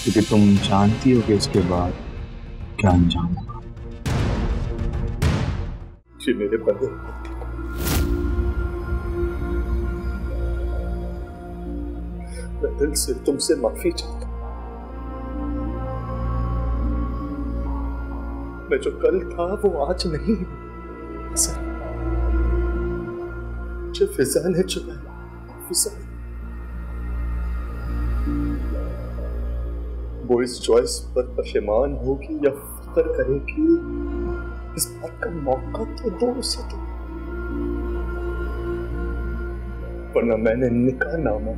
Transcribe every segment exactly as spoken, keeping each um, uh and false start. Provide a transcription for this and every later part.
क्योंकि तुम जानती हो कि इसके बाद क्या अंजाम होगा। जी मेरे बंदे, मैं दिल से तुमसे माफी चाहता हूं। मैं जो कल था वो आज नहीं हूं। सर, जो फिजा ने चुराया, फिजा वो इस चॉइस पर पशेमान होगी या फख्र करेगी, इस बात का मौका तो दो उसे तो, वरना मैंने निकाह नामा,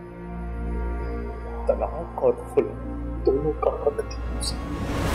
तलाक और खुला दोनों का हक दिया उसे।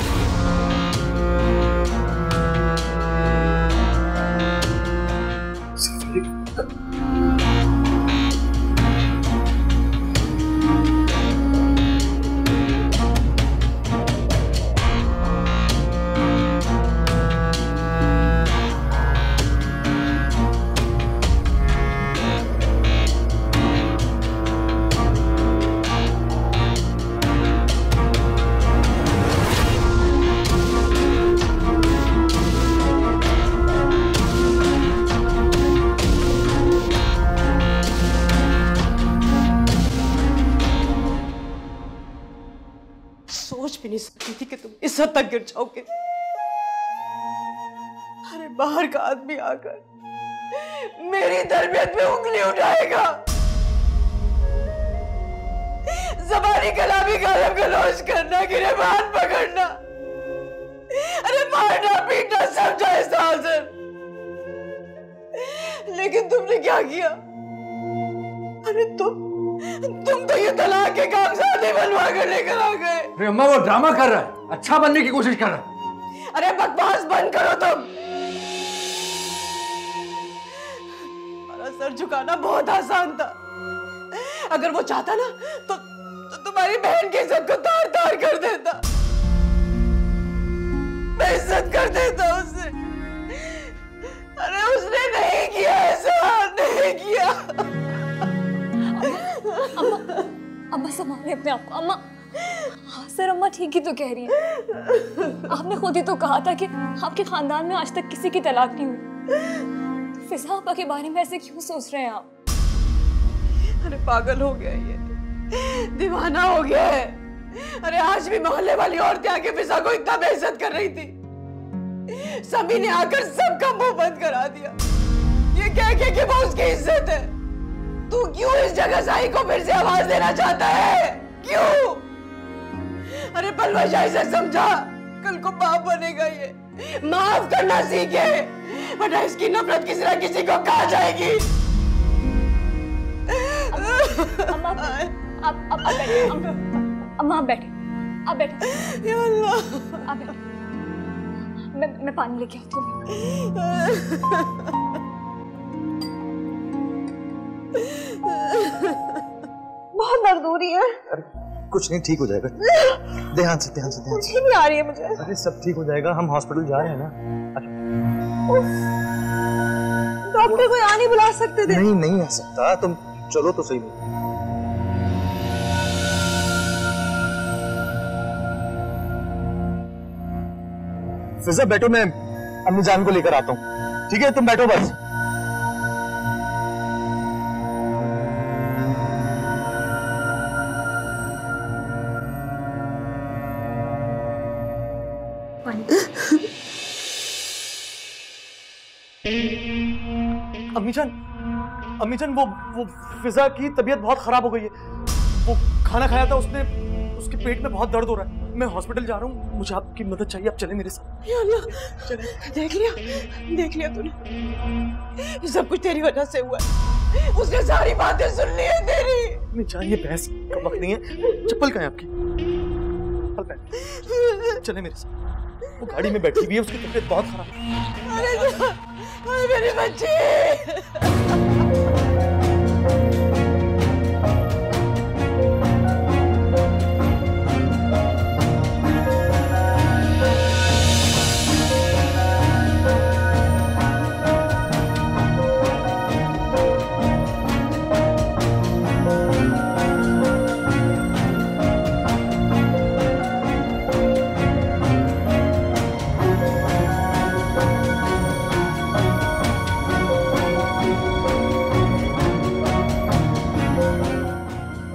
सोच भी नहीं सकती थी कि तुम इस हद तक गिर जाओगे। अरे बाहर का आदमी आकर मेरी तरबियत में उंगली उठाएगा, ज़बानी कलामी गालिब गलौज करना, गिरबान पकड़ना, अरे मारना पीटना सब जायज़ था हाज़िर। लेकिन तुमने क्या किया? अरे तुम तुम तो ये तलाक के कागजात बनवा कर लेकर आ गए। अरे अम्मा वो ड्रामा कर रहा है, अच्छा बनने की कोशिश कर रहा है। अरे बकवास बंद करो तुम। हमारा सर झुकाना बहुत आसान था। अगर वो चाहता ना तो, तो तुम्हारी बहन की इज्जत को तार तार कर देता, बेइज्जत कर देता उसे। अरे उसने नहीं किया ऐसा, नहीं किया। अम्मा, अम्मा संभाले अपने आप को। अम्मा, हाँ सर, अम्मा ठीक ही तो कह रही है। आपने खुद ही तो कहा था कि आपके खानदान में आज तक किसी की तलाक नहीं हुई। फिजा आपा के बारे में ऐसे क्यों सोच रहे हैं आप? अरे पागल हो गया ये, दीवाना हो गया है। अरे आज भी मोहल्ले वाली औरतें आके फिजा को इतना बेइज्जत कर रही थी, सभी ने आकर सबका मुंह बंद करा दिया, ये कह के कि वो उसकी इज्जत है। तू क्यों इस जगह साई को फिर से आवाज देना चाहता है? क्यों? अरे पलवशाही से समझा, कल को बाप बनेगा ये, माफ करना सीखे, वरना इसकी नफरत किसी ना किसी को कहा जाएगी। अम्मा, आप आप बैठे, अम्मा आप बैठे, आप बैठे। या अल्लाह, आप बैठे, मैं मैं पानी लेके आती हूँ। बहुत दर्द हो रही है। अरे कुछ नहीं, ठीक हो जाएगा। ध्यान से ध्यान से ध्यान से। नहीं आ रही है मुझे। अरे सब ठीक हो जाएगा, हम हॉस्पिटल जा रहे हैं ना। डॉक्टर को यहाँ नहीं बुला सकते थे? नहीं नहीं आ सकता, तुम चलो तो सही। नहीं फिजा बैठो, मैं अम्मी जान को लेकर आता हूँ। ठीक है तुम बैठो बस। अम्मीजान, अम्मीजान वो वो फिजा की तबीयत बहुत खराब हो गई है। वो खाना खाया था उसने, उसके पेट में बहुत दर्द हो रहा है। मैं हॉस्पिटल जा रहा हूँ, मुझे आपकी मदद चाहिए, आप चले मेरे साथ। या अल्लाह, चले। देख लिया, देख लिया तूने, सब कुछ तेरी वजह से हुआ है। उसने सारी बातें सुन ली है तेरी। अम्मीजान ये बहस का वक्त नहीं है। चप्पल कहाँ है आपकी? चले मेरे साथ। वो गाड़ी में बैठी हुई है, उसकी तबीयत बहुत खराब है। अरे मेरे बच्चे।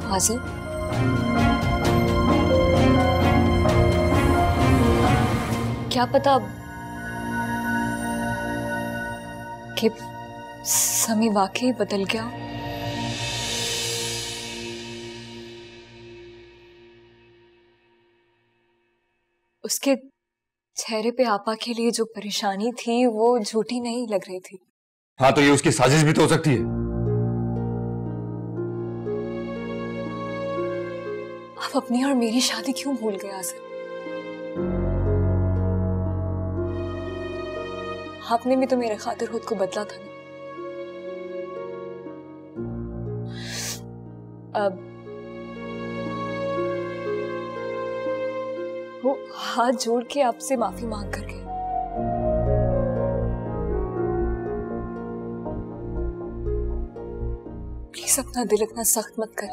हाजिर क्या पता कि समी वाकई बदल गया। उसके चेहरे पे आपा के लिए जो परेशानी थी वो झूठी नहीं लग रही थी। हाँ तो ये उसकी साजिश भी तो हो सकती है। आप अपनी और मेरी शादी क्यों भूल गए आसिफ? आपने भी तो मेरे खातिर खुद को बदला था ना। अब वो हाथ जोड़ के आपसे माफी मांग कर गए। प्लीज अपना दिल इतना सख्त मत करें।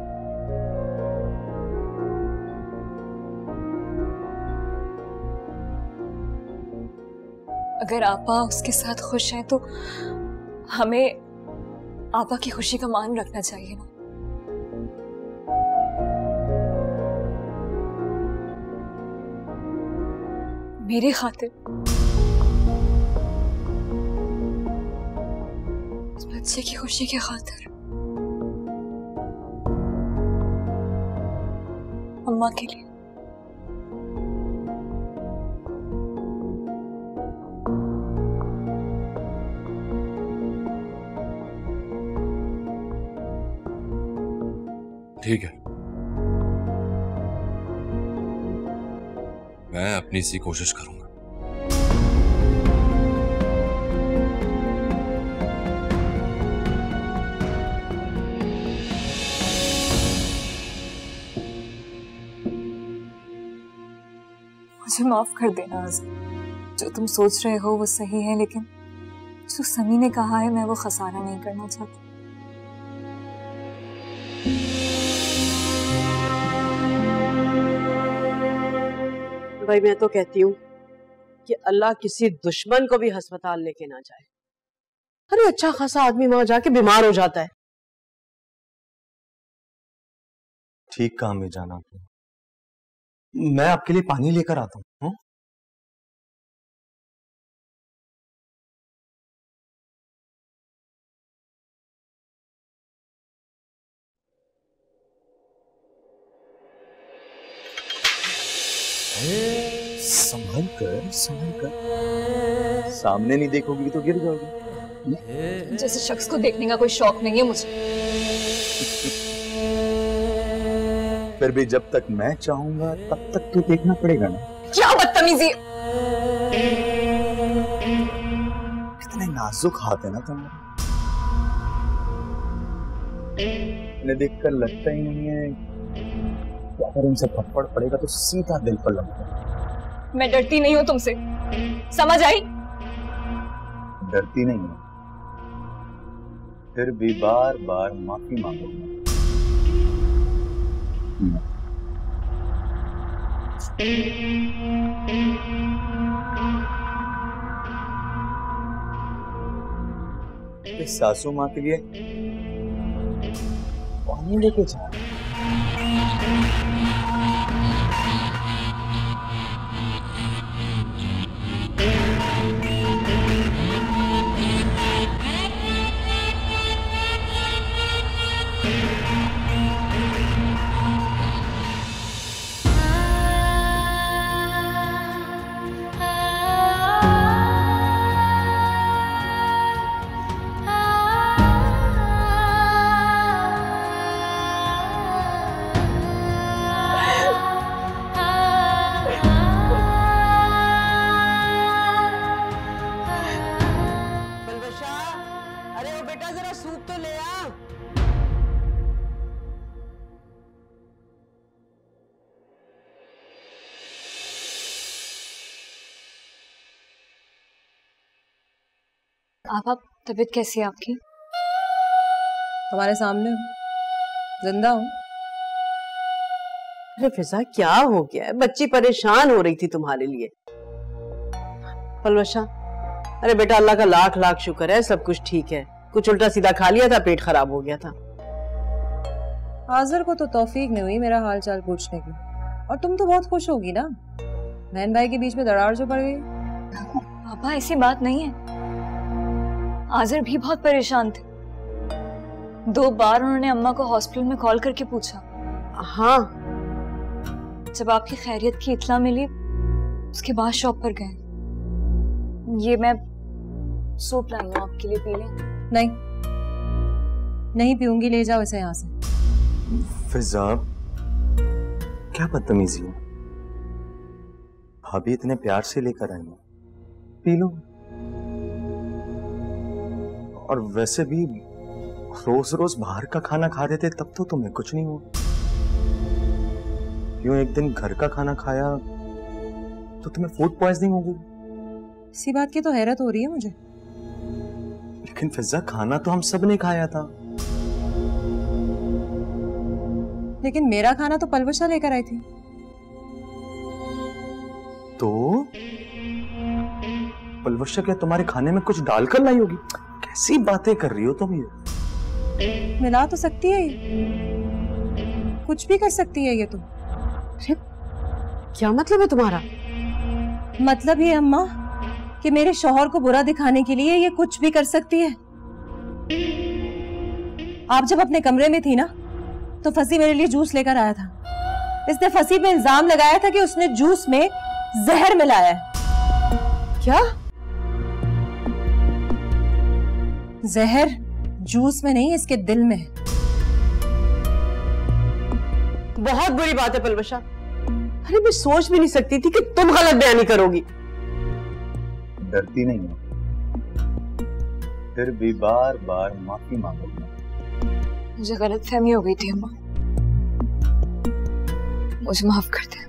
अगर आपा उसके साथ खुश हैं तो हमें आपा की खुशी का मान रखना चाहिए ना। मेरी खातिर, उस बच्चे की खुशी की खातिर, अम्मा के लिए। ठीक है, मैं अपनी सी कोशिश करूंगा। मुझे माफ कर देना आज़म। जो तुम सोच रहे हो वो सही है, लेकिन जो समी ने कहा है मैं वो खसारा नहीं करना चाहती। भाई मैं तो कहती हूँ कि अल्लाह किसी दुश्मन को भी अस्पताल लेके ना जाए। अरे अच्छा खासा आदमी वहां जाके बीमार हो जाता है। ठीक काम में जाना आपने। मैं आपके लिए पानी लेकर आता हूँ। संभल कर संभल कर, सामने नहीं देखोगी तो गिर जाओगी। जैसे शख्स को देखने का कोई शौक नहीं है मुझे। फिर भी जब तक मैं चाहूंगा तब तक तो देखना पड़ेगा ना। क्या बदतमीजी! इतने नाजुक हाथ है ना तुम्हारे, इन्हें देखकर लगता ही नहीं है कि अगर इनसे थप्पड़ पड़ेगा तो सीधा दिल पर लगता। मैं डरती नहीं हूँ तुमसे, समझ आई? डरती नहीं है, फिर भी बार बार माफी मांगूंगा। इस सासू माँ के लिए पानी लेके जा। आप आप तबीयत कैसी है आपकी? तुम्हारे सामने जिंदा हूँ। अरे फिजा क्या हो गया है? बच्ची परेशान हो रही थी तुम्हारे लिए। पलवशा, अरे बेटा अल्लाह का लाख लाख शुक्र है सब कुछ ठीक है। कुछ उल्टा सीधा खा लिया था, पेट खराब हो गया था। हाजिर को तो तौफीक नहीं हुई मेरा हाल चाल पूछने की, और तुम तो बहुत खुश होगी ना, बहन भाई के बीच में दरार जो पड़ गई। पापा ऐसी बात नहीं है, आजिर भी बहुत परेशान थे। दो बार उन्होंने अम्मा को हॉस्पिटल में कॉल करके पूछा। हाँ, जब आपकी खैरियत की इत्ला मिली उसके बाद शॉप पर गए। ये मैं सूप लाई हूँ आपके लिए, पी लें? नहीं नहीं पीऊंगी, ले जाओ इसे यहाँ से। फिजा, क्या बदतमीजी है। भाभी इतने प्यार से लेकर आई हैं, पी लो। और वैसे भी रोज रोज बाहर का खाना खा रहे थे तब तो तुम्हें कुछ नहीं हुआ, यूं एक दिन घर का खाना खाया तो तुम्हें फूड पॉइजनिंग हो गई। इसी बात की तो हैरत हो रही है मुझे। लेकिन फिजा, खाना तो हम सब ने खाया था। लेकिन मेरा खाना तो पलवशा लेकर आई थी। तो पलवशा क्या तुम्हारे खाने में कुछ डालकर लाई होगी? कैसी बातें कर रही हो तुम ये? मिला तो सकती है ये, कुछ भी कर सकती है ये तो। क्या मतलब है तुम्हारा? मतलब ये अम्मा कि मेरे शौहर को बुरा दिखाने के लिए ये कुछ भी कर सकती है। आप जब अपने कमरे में थी ना तो फसी मेरे लिए जूस लेकर आया था। इसने फसी पे इल्जाम लगाया था कि उसने जूस में जहर मिलाया है। क्या? जहर जूस में नहीं, इसके दिल में। बहुत बुरी बात है पलवशा। अरे मैं सोच भी नहीं सकती थी कि तुम गलत बयानी करोगी। डरती नहीं हो, फिर भी बार बार माफी मांगोगी। मुझे गलत फहमी हो गई थी अम्मा, मुझे माफ कर दे।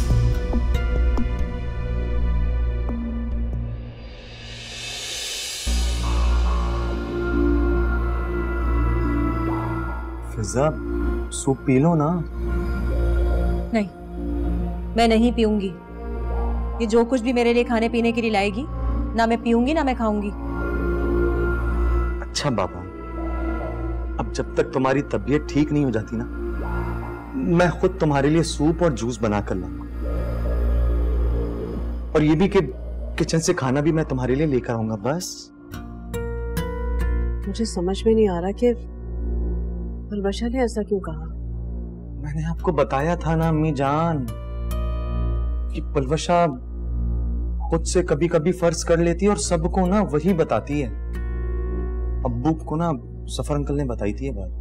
फिजा, सूप पी लो ना। नहीं, मैं नहीं पीऊंगी। ये जो कुछ भी मेरे लिए खाने पीने के लिए लाएगी ना मैं पीऊंगी ना मैं खाऊंगी। अच्छा बाबा, अब जब तक तुम्हारी तबीयत ठीक नहीं हो जाती ना, मैं खुद तुम्हारे लिए सूप और जूस बना कर लाऊंगा। और ये भी कि किचन से खाना भी मैं तुम्हारे लिए लेकर आऊंगा। बस मुझे समझ में नहीं आ रहा कि पलवशा ने ऐसा क्यों कहा। मैंने आपको बताया था ना अम्मी जान कि पलवशा खुद से कभी कभी फर्ज कर लेती है और सबको ना वही बताती है। अब्बू को ना सफर अंकल ने बताई थी ये बात।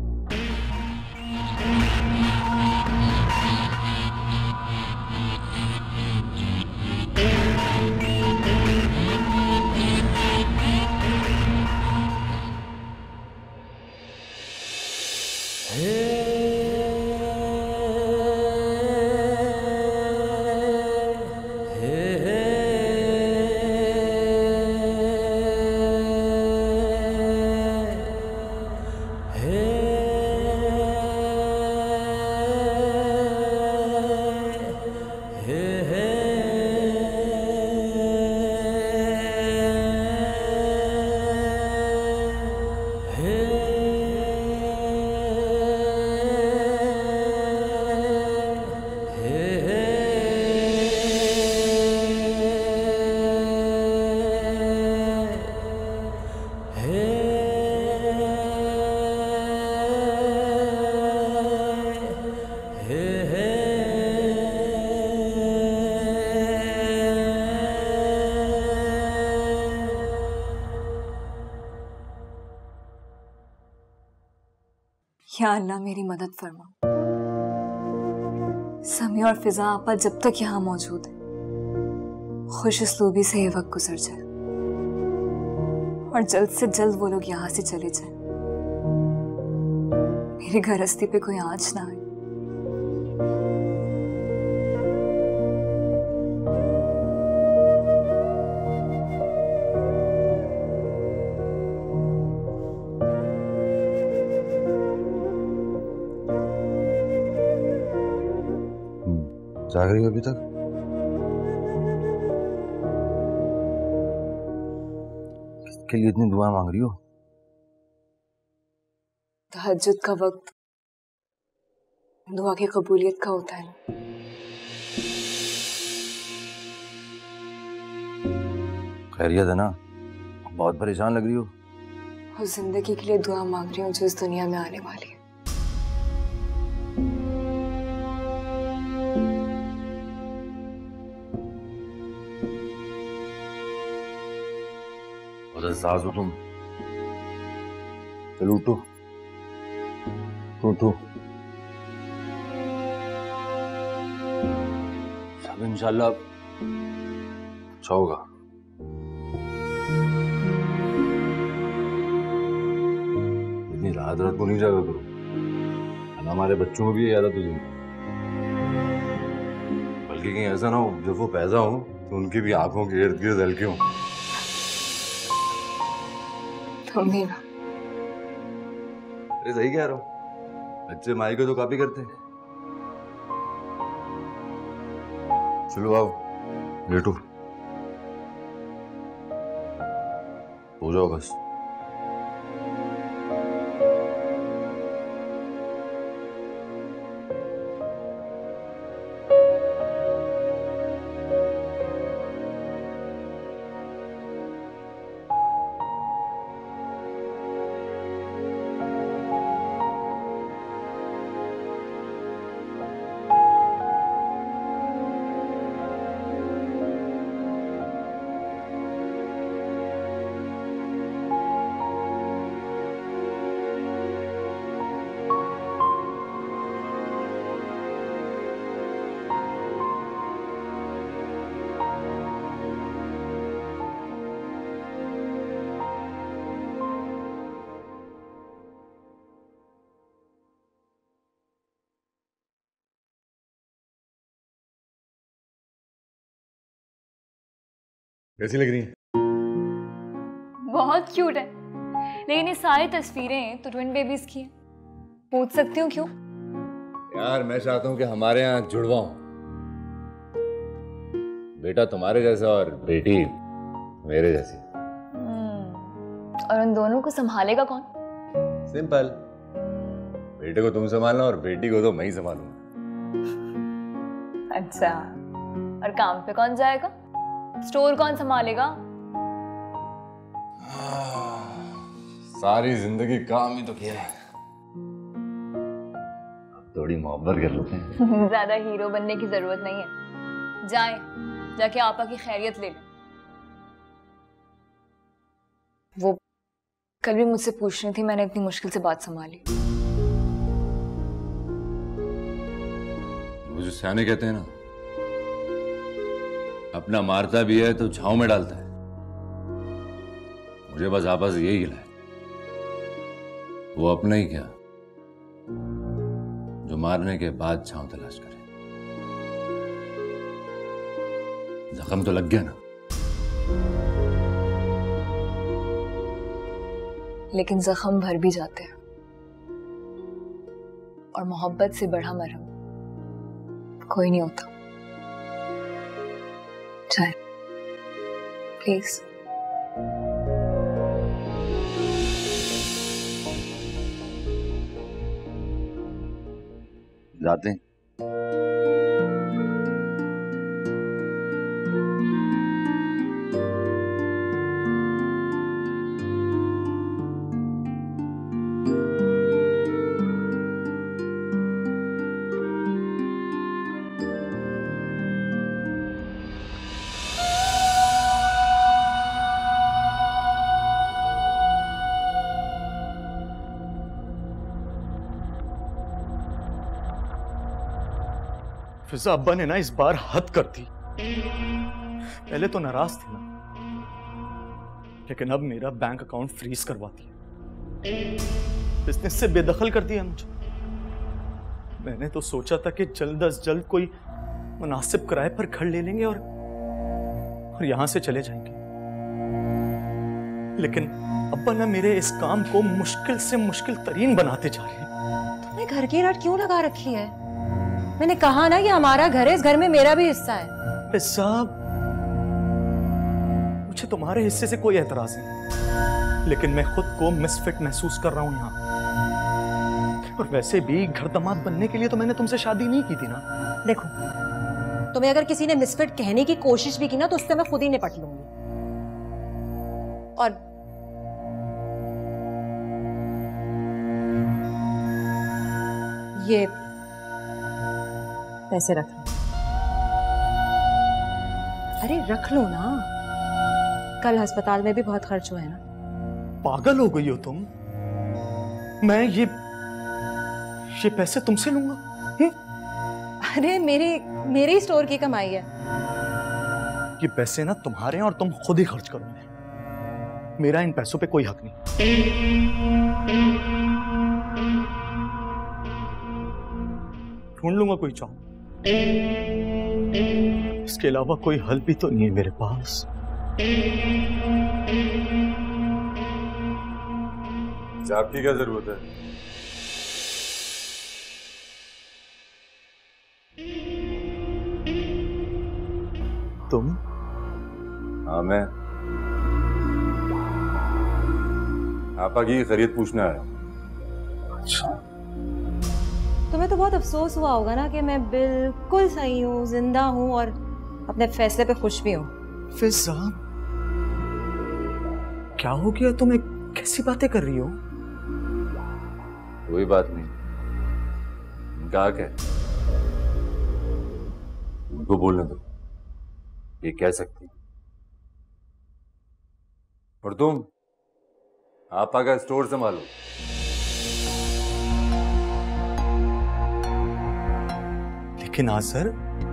या अल्लाह मेरी मदद फरमा। समी और फिजा आपा जब तक यहाँ मौजूद है खुश उसलूबी से ये वक्त गुजर जाए और जल्द से जल्द वो लोग यहाँ से चले जाए। मेरी गृहस्थी पे कोई आंच ना आए। जाग रही हो अभी तक? किसके लिए इतनी दुआ मांग रही हो? तहज्जुद का वक्त दुआ की कबूलियत का होता है ना। खैरियत है ना? बहुत परेशान लग रही हो। उस जिंदगी के लिए दुआ मांग रही हूँ जो इस दुनिया में आने वाली है। और सास हो तुम। चलो उठो उठो, सब इंशाल्लाह अच्छा होगा। इतनी रात रात को नहीं जागा करो, हमारे बच्चों को भी ये आदत हो जाएगी। बल्कि कहीं ऐसा ना हो जब वो पैदा हो तो उनकी भी आंखों के इर्द गिर्द हल्के हों। तुम भी ना। अरे सही कह रहा हूँ, बच्चे माई को तो कॉपी करते हैं। चलो आओ लेटो, हो जाओ बस। कैसी लग रही है? बहुत क्यूट है, लेकिन ये सारी तस्वीरें तो ट्विन बेबीज की हैं। पूछ सकती हूँ क्यों? यार मैं चाहता हूँ कि हमारे यहाँ जुड़वा हो, बेटा तुम्हारे जैसा और बेटी मेरे जैसी। और उन दोनों को संभालेगा कौन? सिंपल, बेटे को तुम संभालना और बेटी को तो मैं ही संभालूंगा। अच्छा, और काम पे कौन जाएगा? स्टोर कौन संभालेगा? सारी जिंदगी काम ही तो किया है, अब थोड़ी मोहब्बत कर लेते हैं। ज्यादा हीरो बनने की जरूरत नहीं है, जाएं जाके आपा की खैरियत ले लें। वो कल भी मुझसे पूछ रही थी, मैंने इतनी मुश्किल से बात संभाली। वो जो सियाने कहते हैं ना, अपना मारता भी है तो छांव में डालता है। मुझे बस आपस से यही गिला है, वो अपना ही क्या जो मारने के बाद छांव तलाश करे। जख्म तो लग गया ना। लेकिन जख्म भर भी जाते हैं, और मोहब्बत से बड़ा मरहम कोई नहीं होता। चाय प्लीज। जाते हैं। फिजा अब्बा ने ना इस बार हद कर दी। पहले तो नाराज थे ना, लेकिन अब मेरा बैंक अकाउंट फ्रीज करवा दिया, बिजनेस से बेदखल कर दिया मुझे। मैंने तो सोचा था कि जल्द अज जल्द कोई मुनासिब किराए पर घर ले लेंगे और और यहां से चले जाएंगे, लेकिन अब्बा ना मेरे इस काम को मुश्किल से मुश्किल तरीन बनाते जा रहे हैं। तुमने घर की रट क्यों लगा रखी है? मैंने कहा ना कि हमारा घर है, इस घर में मेरा भी हिस्सा है। साहब, मुझे तुम्हारे हिस्से से कोई एतराज नहीं, लेकिन मैं खुद को मिसफिट महसूस कर रहा हूं यहाँ। और वैसे भी घर दामाद बनने के लिए तो मैंने तुमसे शादी नहीं की थी ना। देखो, तुम्हें अगर किसी ने मिसफिट कहने की कोशिश भी की ना तो उससे मैं खुद ही निपट लूंगी। और ये पैसे रख लो। अरे रख लो ना, कल अस्पताल में भी बहुत खर्च हुआ है ना। पागल हो गई हो तुम? मैं ये ये पैसे तुमसे लूंगा? हुँ? अरे मेरे मेरे स्टोर की कमाई है। ये पैसे ना तुम्हारे हैं और तुम खुद ही खर्च करोगे। मेरा इन पैसों पे कोई हक नहीं। ढूंढ लूंगा कोई जॉब, इसके अलावा कोई हल भी तो नहीं है मेरे पास। आपकी क्या जरूरत है? तुम? हाँ मैं आपा की खैरियत पूछना है। अच्छा, तुम्हें तो बहुत अफसोस हुआ होगा ना कि मैं बिल्कुल सही हूँ, जिंदा हूँ और अपने फैसले पे खुश भी हूँ। फिजा, क्या हो गया तुम्हें? कैसी बातें कर रही हो? कोई बात नहीं, उनका हक है, उनको बोलने दो, ये कह सकती। और तुम आपा का स्टोर संभालो। लेकिन आसर,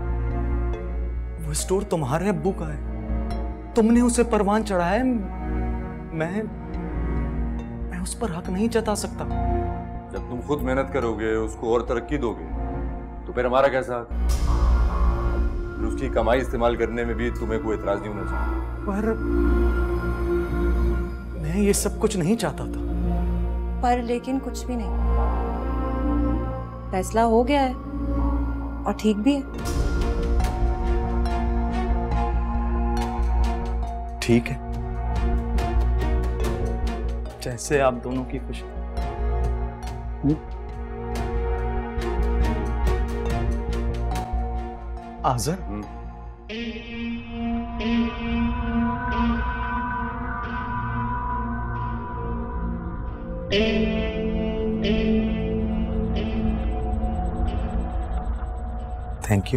वो स्टोर तुम्हारे अब्बू का है, तुमने उसे परवान चढ़ाया है। मैं मैं उस पर हक नहीं जता सकता। जब तुम खुद मेहनत करोगे, उसको और तरक्की दोगे, तो फिर हमारा कैसा हक? फिर उसकी कमाई इस्तेमाल करने में भी तुम्हें कोई एतराज नहीं होना चाहिए। पर मैं ये सब कुछ नहीं चाहता था। पर लेकिन कुछ भी नहीं, फैसला हो गया है और ठीक भी है। ठीक है, जैसे आप दोनों की खुशी। Azar, thank you.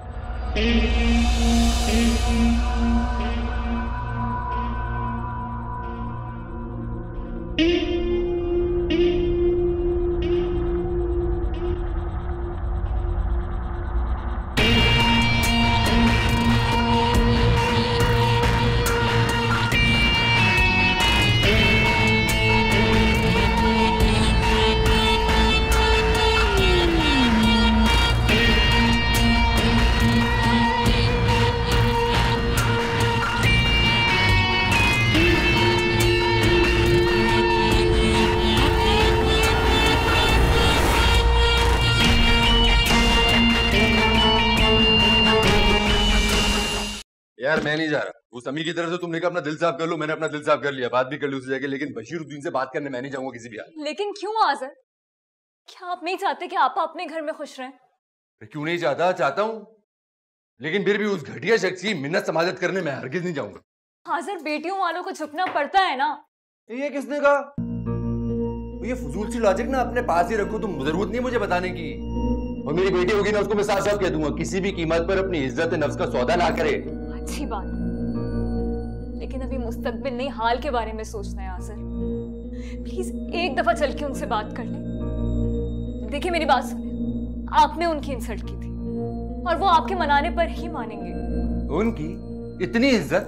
यार मैं नहीं जा रहा। उस अमी की तरफ से तुमने कहा अपना दिल साफ कर लो, मैंने अपना दिल साफ कर लिया, बात भी कर ली उससे जाके, लेकिन बशीरुद्दीन से बात करने मैं नहीं जाऊंगा किसी भी हाल। लेकिन क्यों आज़र? क्या आप नहीं चाहते कि आप अपने घर में खुश रहें? क्यों नहीं चाहता? चाहता हूँ, लेकिन फिर भी उस घटिया शख्स की मिन्नत समाजत करने में हरगिज नहीं जाऊंगा। आज़र, बेटियों वालों को झुकना पड़ता है ना। ये किसने कहा? ये फजूल सी लॉजिक ना अपने पास ही रखो, तुम जरूरत नहीं मुझे बताने की। और मेरी बेटी होगी ना, उसको मैं साफ साफ कह दूंगा, किसी भी कीमत पर अपनी इज्जत नफ्स का सौदा ना करे। अच्छी बात, लेकिन अभी मुस्तकबिल नहीं, हाल के बारे में सोचना है। आज़र, प्लीज एक दफा चल के उनसे बात कर लें। देखिए मेरी बात सुने, आपने उनकी इंसल्ट की थी और वो आपके मनाने पर ही मानेंगे। उनकी इतनी इज्जत?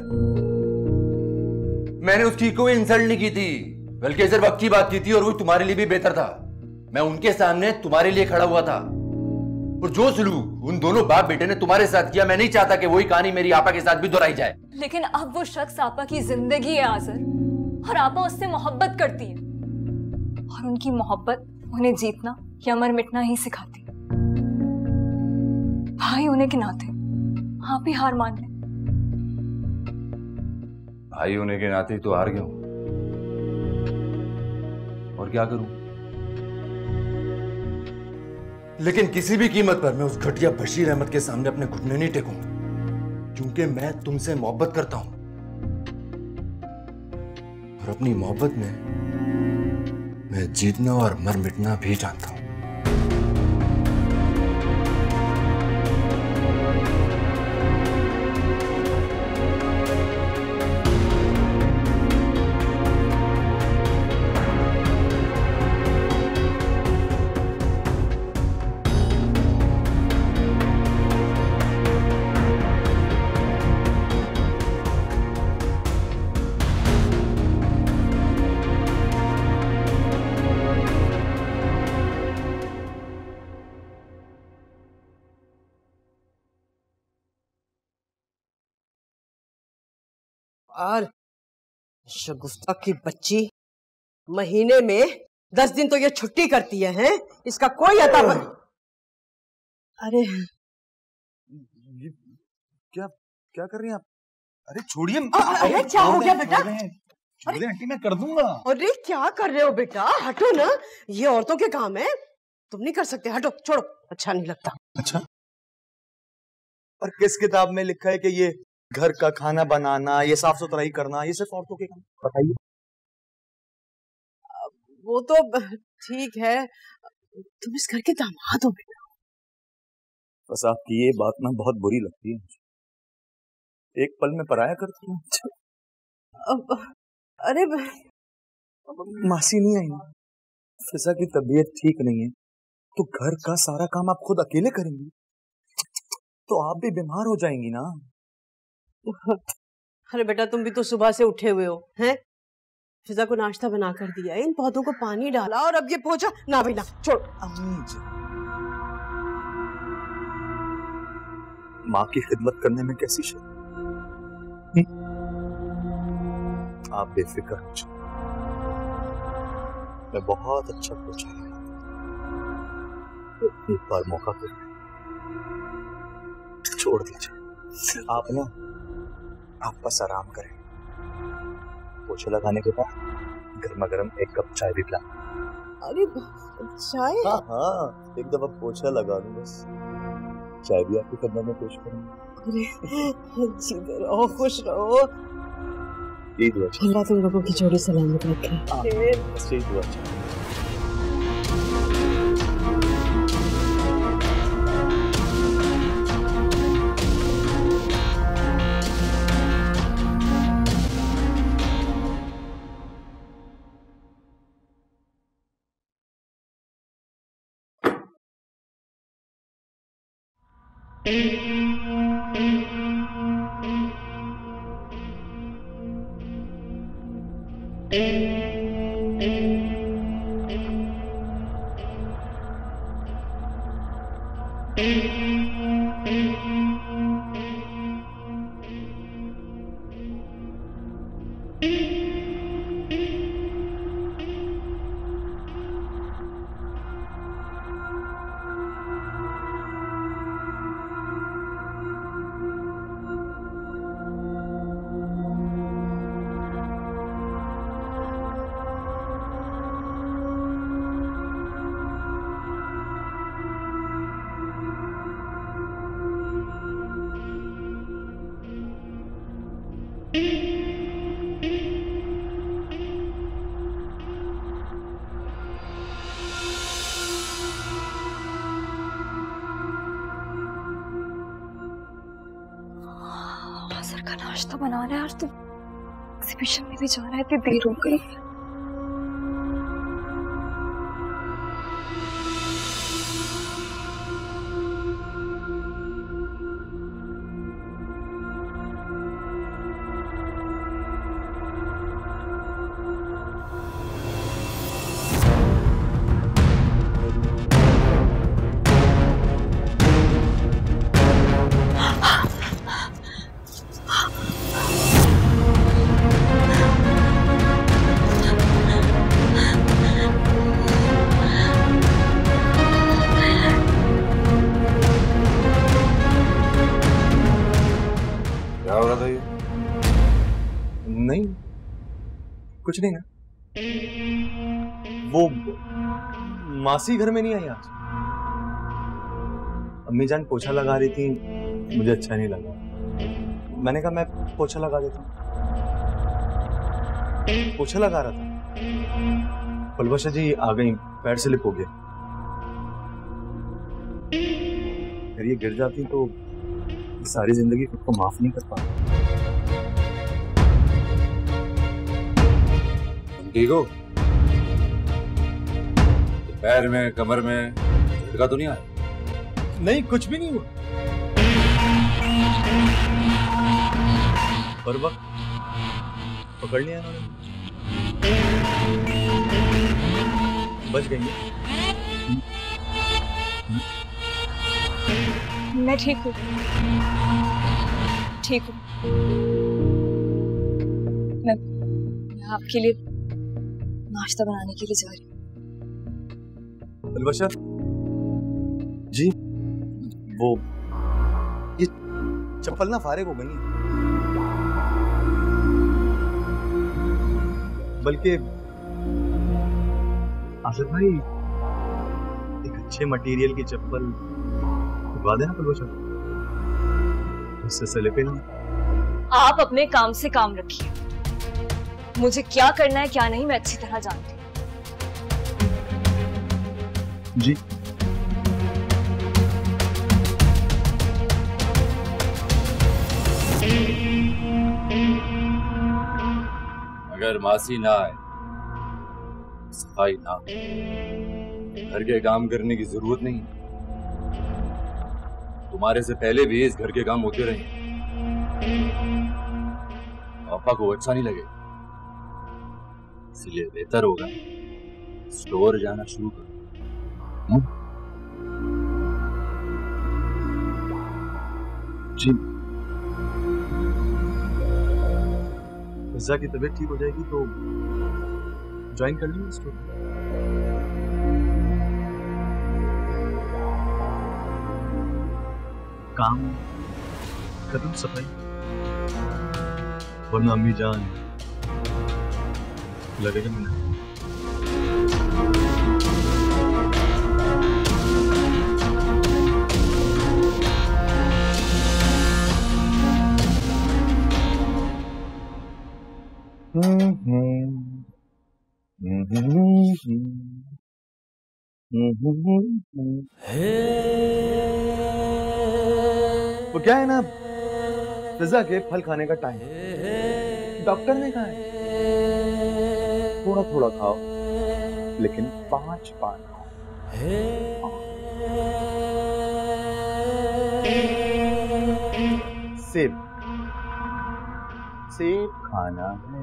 मैंने उसकी कोई इंसल्ट नहीं की थी, बल्कि सिर्फ वक्त की बात की थी, और वो तुम्हारे लिए भी बेहतर था। मैं उनके सामने तुम्हारे लिए खड़ा हुआ था, और जो सलूक उन दोनों बाप बेटे ने तुम्हारे साथ किया, मैं नहीं चाहता कि वही कहानी मेरी आपा के साथ भी दोहराई जाए। लेकिन अब वो शख्स आपा की जिंदगी है आज़र, और आपा उससे मोहब्बत करती है, और उनकी मोहब्बत उन्हें जीतना या मर मिटना ही सिखाती। भाई होने के नाते आप ही हार मान लें। भाई होने के नाते तो हार गया हूं, और क्या करूं? लेकिन किसी भी कीमत पर मैं उस घटिया बशीर अहमद के सामने अपने घुटने नहीं टेकूंगा, क्योंकि मैं तुमसे मोहब्बत करता हूं और अपनी मोहब्बत में मैं जीतना और मर मिटना भी जानता हूं। और शगुफ्ता की बच्ची महीने में दस दिन तो ये छुट्टी करती है, हैं? इसका कोई अता बन... अरे ये क्या क्या कर रही हैं आप? अरे छोड़िए। अरे क्या हो गया बेटा? छोड़िए आंटी, मैं कर दूंगा। अरे क्या कर रहे हो बेटा? हटो ना, ये औरतों के काम है, तुम नहीं कर सकते। हटो, छोड़ो, अच्छा नहीं लगता। अच्छा, और किस किताब में लिखा है कि ये घर का खाना बनाना, ये साफ सुथराई करना, ये सिर्फ औरतों के काम? बताइए। वो तो ठीक है, तुम इस घर के दामाद हो बेटा। बस आपकी ये बात ना बहुत बुरी लगती है मुझे। एक पल में पराया करती हूँ। अरे मासी नहीं आई ना, फिजा की तबीयत ठीक नहीं है, तो घर का सारा काम आप खुद अकेले करेंगी तो आप भी बीमार हो जाएंगी ना। अरे बेटा, तुम भी तो सुबह से उठे हुए हो, हैं? फिजा को नाश्ता बना कर दिया, इन पौधों को पानी डाला, और अब ये पोछा ना भाई ना, छोड़। अम्मी जी, माँ की खिदमत करने में कैसी शर्म? आप बेफिक्र हो जाओ, मैं बहुत अच्छा पोछा लगा, एक बार मौका कर छोड़ दीजिए। आप ना आप बस आराम करें, पोछा लगाने के बाद गर्मा गर्म एक कप चाय भी पिला। अरे चाय? हाँ हाँ, एक दफा पोछा लगा दूं बस, चाय भी आपके कदमों में पेश करूंगा। अरे जीते रहो, खुश रहो। यही दुआ अल्लाह तुम लोगों की जोड़ी सलामत रखे। बस यही दुआ चाहिए। असर का नाश्ता बना रहा है, आज तो एग्जीबिशन में भी जा रहा है, इतनी देर हो गई। नहीं, कुछ नहीं ना। वो मासी घर में नहीं आई आज। अम्मी जान पोछा लगा रही थी, मुझे अच्छा नहीं लगा। मैंने कहा मैं पोछा लगा देता हूँ। पोछा लगा रहा था, पलवशा जी आ गई, पैर स्लिप हो गया। अगर ये गिर जाती तो सारी जिंदगी खुद को माफ नहीं कर पाता। ठीक हो? पैर में, कमर में झटका तो नहीं आया? नहीं, कुछ भी नहीं हुआ। पर वक्त पकड़ लिया इन्होंने, बच गई है। मैं ठीक हूँ, ठीक हूँ। मैं, मैं आपके लिए नाश्ता बनाने के लिए जा रही हूँ। पलवशा जी, वो ये चप्पल ना फारिग हो गई है, बल्कि आसिफ भाई एक अच्छे मटेरियल की चप्पल दिलवा देना पलवशा, उससे स्लिप ना। आप अपने काम से काम रखिए, मुझे क्या करना है क्या नहीं मैं अच्छी तरह जानती हूँ। जी अगर मासी ना आए, सफाई ना हो, घर के काम करने की जरूरत नहीं। तुम्हारे से पहले भी इस घर के काम होते रहे, पापा को अच्छा नहीं लगे, इसलिए बेहतर होगा स्टोर जाना शुरू करो। जी, फिजा की तबीयत ठीक हो जाएगी तो ज्वाइन कर लेंगे स्टोर। काम खत्म, सफाई, वरना अम्मी जान लगेगा मैंने। वो क्या है ना, फिजा के फल खाने का टाइम, डॉक्टर ने कहा है थोड़ा थोड़ा खाओ, लेकिन पांच पांच खाओ। सेब, सेब खाना है।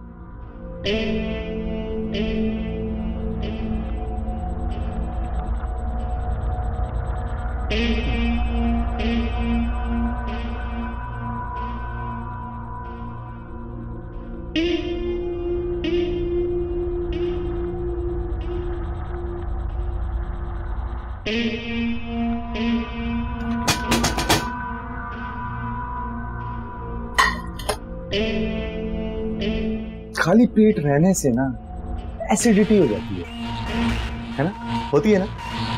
खाली पेट रहने से ना एसिडिटी हो जाती है, है ना? होती है ना?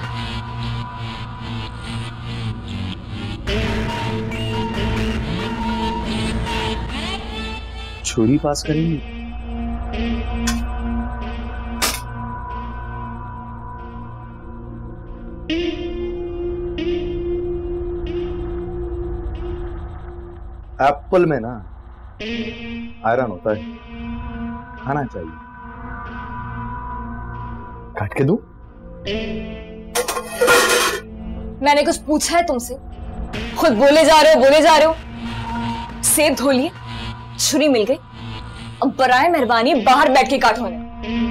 छुरी पास करेंगी? एप्पल में ना आयरन होता है, खाना चाहिए। काट के दूं? मैंने कुछ पूछा है तुमसे? खुद बोले जा रहे हो बोले जा रहे हो। सेब धो लिए, छुरी मिल गई, अब बराए मेहरबानी बाहर बैठ के काटो ने।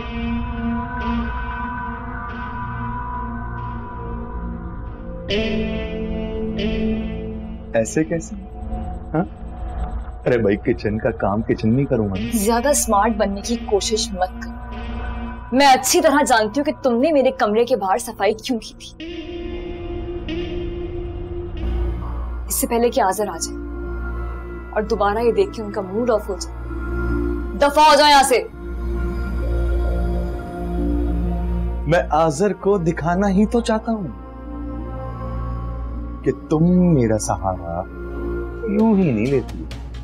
ऐसे कैसे? हाँ? अरे भाई, किचन का काम किचन में करूंगा। ज्यादा स्मार्ट बनने की कोशिश मत करो। मैं अच्छी तरह जानती हूँ कि तुमने मेरे कमरे के बाहर सफाई क्यों की थी। इससे पहले कि आजर आ जाए और दोबारा ये देख के उनका मूड ऑफ हो जाए। दफा हो जाओ यहां से। मैं आजर को दिखाना ही तो चाहता हूं कि तुम मेरा सहारा यूं ही नहीं लेती।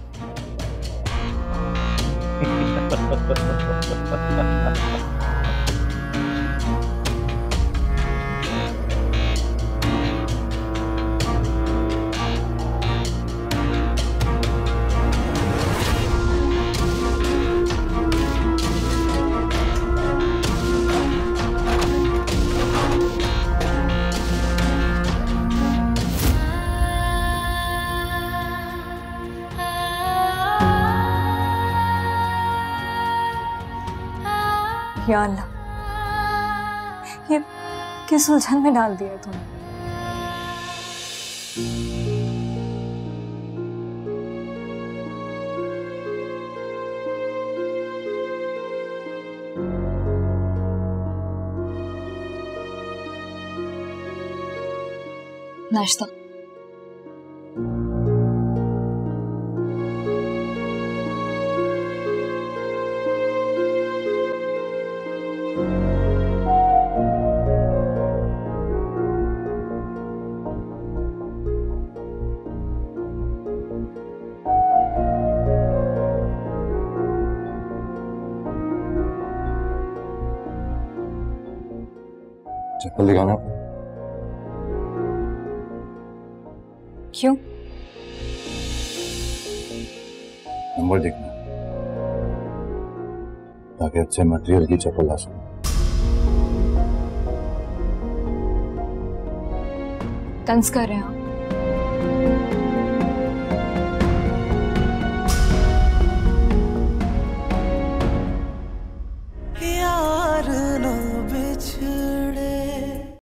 या अल्लाह, ये किस उलझन में डाल दिया तुमने? नाश्ता। चप्पल दिखाना। क्यों? नंबर देखना ताकि अच्छे मटेरियल की चप्पल ला सकूं। तंज कर रहे हैं आप? यार नो बिछ